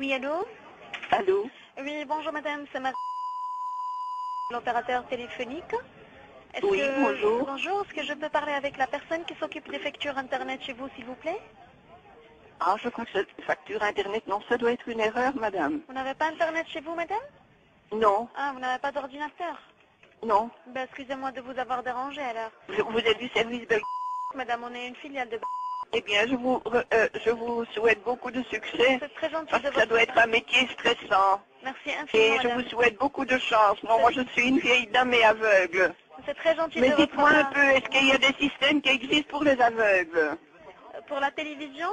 Oui, allô? Allô? Oui, bonjour madame, c'est Marie, l'opérateur téléphonique. Oui, bonjour. Bonjour, est-ce que je peux parler avec la personne qui s'occupe des factures internet chez vous, s'il vous plaît? Ah, je crois que cette facture Internet, non, ça doit être une erreur, madame. Vous n'avez pas internet chez vous, madame? Non, Ah, vous n'avez pas d'ordinateur? non. Ben, excusez-moi de vous avoir dérangé alors. Vous êtes du service de... Madame, on est une filiale de... Eh bien, je vous souhaite beaucoup de succès, C'est très gentil parce de que ça votre doit être part. un métier stressant. Merci Et infiniment, je madame. vous souhaite beaucoup de chance. Non, moi, je suis une vieille dame et aveugle. C'est très gentil Mais de votre dites-moi un part. peu, est-ce qu'il y a des systèmes qui existent pour les aveugles? Pour la télévision?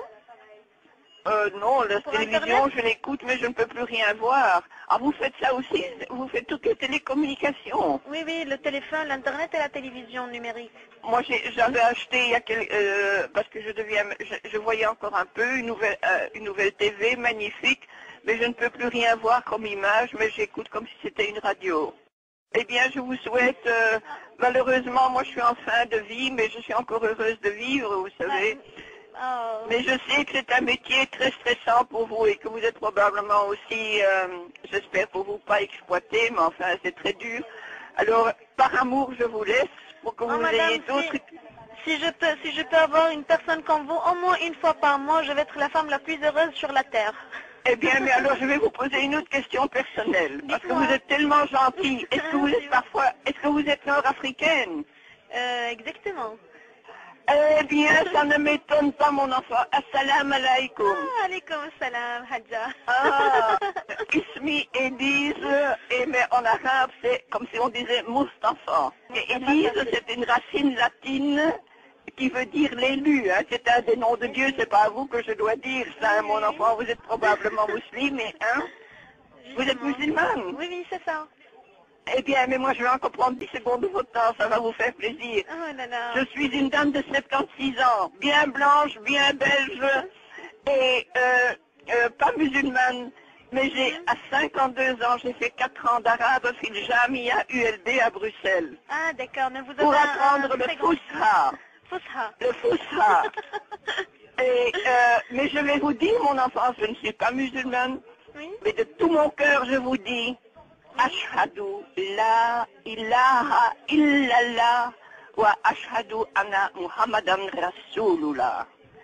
Non, la Pour télévision, Internet? je l'écoute, mais je ne peux plus rien voir. Ah, vous faites ça aussi? Vous faites toutes les télécommunications? Oui, oui, le téléphone, l'internet et la télévision numérique. Moi, j'avais acheté il y a parce que je voyais encore un peu une nouvelle TV magnifique, mais je ne peux plus rien voir comme image, mais j'écoute comme si c'était une radio. Eh bien, je vous souhaite, malheureusement, moi je suis en fin de vie, mais je suis encore heureuse de vivre, vous savez. Oh. Mais je sais que c'est un métier très stressant pour vous et que vous êtes probablement aussi, j'espère pour vous, pas exploité, mais enfin, c'est très dur. Alors, par amour, je vous laisse pour que vous Madame, ayez d'autres... si je peux avoir une personne comme vous, au moins une fois par mois, je vais être la femme la plus heureuse sur la terre. Eh bien, mais alors je vais vous poser une autre question personnelle, parce que Dites-moi. vous êtes tellement gentil. Est-ce que vous êtes parfois, est-ce que vous êtes nord-africaine? Exactement. Eh bien, ça ne m'étonne pas, mon enfant. Assalamu alaikum. Ah, alaikum salam, Hadja. Ah, Ismi Élise, et mais en arabe, c'est comme si on disait Mustafa. Et Élise, c'est une racine latine qui veut dire l'élu. Hein. C'est un des noms de Dieu, c'est pas à vous que je dois dire ça, hein, mon enfant. Vous êtes probablement musulmane, hein? Vous êtes musulmane? Oui, oui, c'est ça. Eh bien, mais moi, je vais encore prendre 10 secondes de votre temps, ça va vous faire plaisir. Oh là là. Je suis une dame de 76 ans, bien blanche, bien belge, et pas musulmane, mais à 52 ans, j'ai fait 4 ans d'arabe, fil Jamia ULB à Bruxelles, Ah, d'accord, mais vous avez pour apprendre le très grand... Fusha. Fusha. Le Fusha. Et, mais je vais vous dire, mon enfant, je ne suis pas musulmane, Oui. mais de tout mon cœur, je vous dis, Ashhadu la ilaha illallah wa ashhadu anna Muhammadan Rasulullah.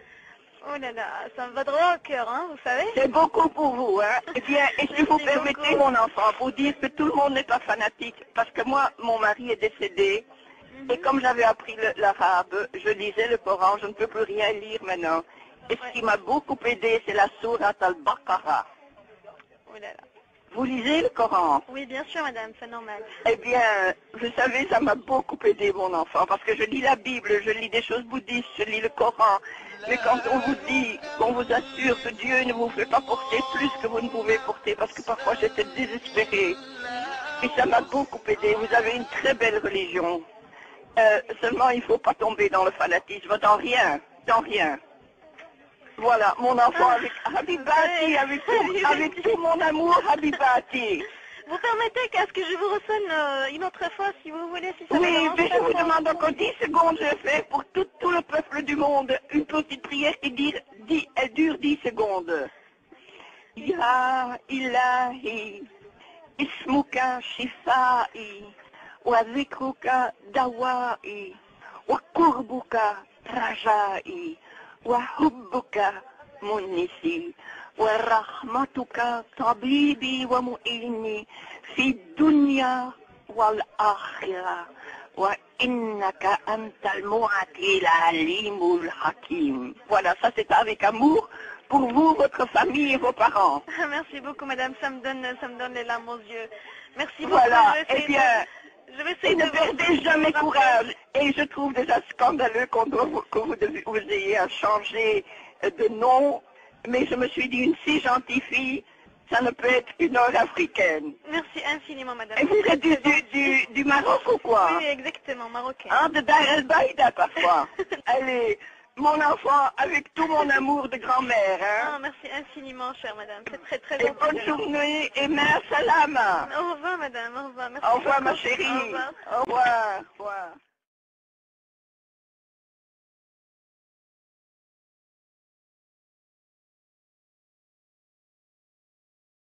Oh là là, ça me va droit au cœur, hein, vous savez. C'est beaucoup pour vous, hein. Eh bien, et si vous Merci permettez, beaucoup. mon enfant, pour dire que tout le monde n'est pas fanatique, parce que moi, mon mari est décédé, et comme j'avais appris l'arabe, je lisais le Coran, je ne peux plus rien lire maintenant. Et ce qui m'a beaucoup aidé, c'est la sourate al-Baqarah. Oh là là. Vous lisez le Coran? Oui, bien sûr, madame, c'est normal. Eh bien, vous savez, ça m'a beaucoup aidé, mon enfant, parce que je lis la Bible, je lis des choses bouddhistes, je lis le Coran. Mais quand on vous dit, qu'on vous assure que Dieu ne vous fait pas porter plus que vous ne pouvez porter, parce que parfois j'étais désespérée, et ça m'a beaucoup aidé. Vous avez une très belle religion. Seulement, il ne faut pas tomber dans le fanatisme, dans rien, dans rien. Voilà, mon enfant avec Habibati, avec tout mon amour, Habibati. Vous permettez qu'à ce que je vous ressonne une autre fois, si vous voulez, si ça vous Oui, dérange mais pas je vous trop. demande encore 10 secondes, je fais pour tout le peuple du monde une petite prière elle dure 10 secondes. Ya ilahi, ismuka shifai, wa zikruka dawai, wa kurbuka rajai, wa hubbuka munisi, wa rahmatuka tabibi wa mu'ini, fi dunya والآخرة وإنك أنت المعطي العليم الحكيم. Voilà, ça c'est avec amour pour vous, votre famille et vos parents. Merci beaucoup, madame, ça me donne les larmes aux yeux. Merci beaucoup. Voilà, eh bien, je vais essayer ne perdez jamais courage. Et je trouve déjà scandaleux que vous ayez à changer de nom, mais je me suis dit, une si gentille fille, ça ne peut être qu'une nord-africaine. Merci infiniment, madame. Et vous êtes du Maroc ou quoi? Oui, exactement, marocain. Ah, de Dar el Baïda parfois. Allez, mon enfant, avec tout mon amour de grand-mère, hein. Ah, merci infiniment, chère madame. C'est très, très Et gentil. bonne journée et ma salama. Au revoir, madame. Au revoir. Merci Au revoir, ma beaucoup. chérie. Au revoir. Au revoir. Au revoir.